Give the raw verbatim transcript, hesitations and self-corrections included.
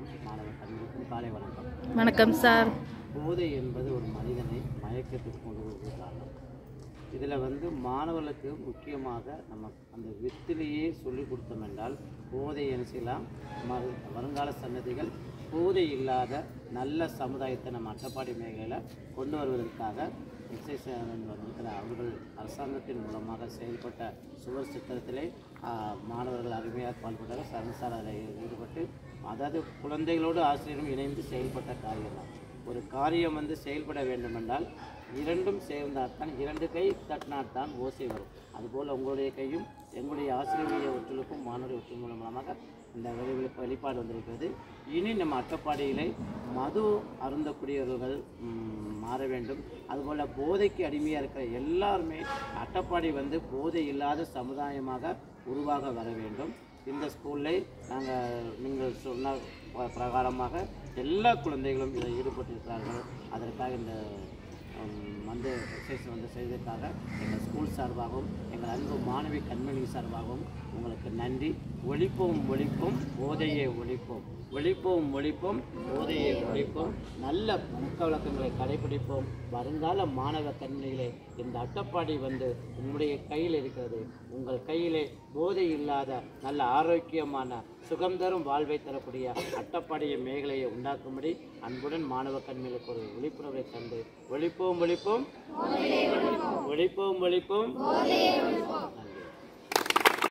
அனைவருக்கும் மாணவ கண்களுக்கும் காலை வணக்கம். வணக்கம் சார். போதை என்பது ஒரு மனிதனை மயக்கத்துக்கு கொண்டு வருவது காரணம். இதில் வந்து மாணவர்களுக்கு முக்கியமாக நம்ம அந்த வித்திலேயே சொல்லிக் கொடுத்தோம் என்றால் போதை என்ன செய்யலாம், மறு வருங்கால சன்னதிகள் போதை இல்லாத நல்ல சமுதாயத்தை நம்ம அட்டப்பாடி மேഖலையில் கொண்டு வருவதற்காக எக்ஸைஸ் இருக்கிற அவர்கள் அரசாங்கத்தின் மூலமாக செயல்பட்ட சுவர் சித்திரத்திலே மாணவர்கள் அருமையாக பாடுபட்டார்கள். சரணசார் அதில் ஈடுபட்டு, அதாவது குழந்தைகளோடு ஆசிரியரும் இணைந்து செயல்பட்ட காரியம் தான். ஒரு காரியம் வந்து செயல்பட வேண்டுமென்றால் இரண்டும் சேர்ந்தால்தான், இரண்டு கை தட்டினால்தான் ஓசை வரும். அதுபோல் உங்களுடைய கையும் எங்களுடைய ஆசிரியருடைய ஒற்றுழைப்பும் மாணவருடைய ஒற்றுமை மூலமாக இந்த வெளி வெளிப்பாடு வந்திருக்கிறது. இனி நம்ம அட்டப்பாடியிலே மது அருந்தக்கூடியவர்கள் மாற வேண்டும். அதுபோல் போதைக்கு அடிமையாக இருக்கிற எல்லாருமே அட்டப்பாடி வந்து போதை இல்லாத சமுதாயமாக உருவாக வர வேண்டும். இந்த ஸ்கூலில் நாங்கள் நீங்கள் சொன்ன பிரகாரமாக எல்லா குழந்தைகளும் இதில் ஈடுபட்டிருக்கிறார்கள். அதற்காக இந்த வந்து எக்ஸசைஸ் வந்து செய்ததற்காக எங்கள் ஸ்கூல் சார்பாகவும் எங்கள் அன்பு மாணவி கண்மணி சார்பாகவும் உங்களுக்கு நன்றி. ஒழிப்போம் ஒழிப்போம் போதையை ஒழிப்போம், ஒழிப்போம் ஒழிப்போம் போதையை ஒழிப்போம், நல்ல பழக்க வழக்கங்களை கடைபிடிப்போம். வருங்கால மாணவ கண்மணிகளே, இந்த அட்டப்பாடி வந்து உங்களுடைய கையில் இருக்கிறது. உங்கள் கையிலே போதை இல்லாத நல்ல ஆரோக்கியமான சுகம் தரும் வாழ்வை தரக்கூடிய அட்டப்பாடிய மேഖலையை உண்டாக்கும்படி அன்புடன் மாணவ கண்மணிகளுக்கு ஒரு விழிப்புணர்வை தந்து ஒழிப்போம் ஒழிப்போம் ஒழிப்போம் ஒழிப்போம்.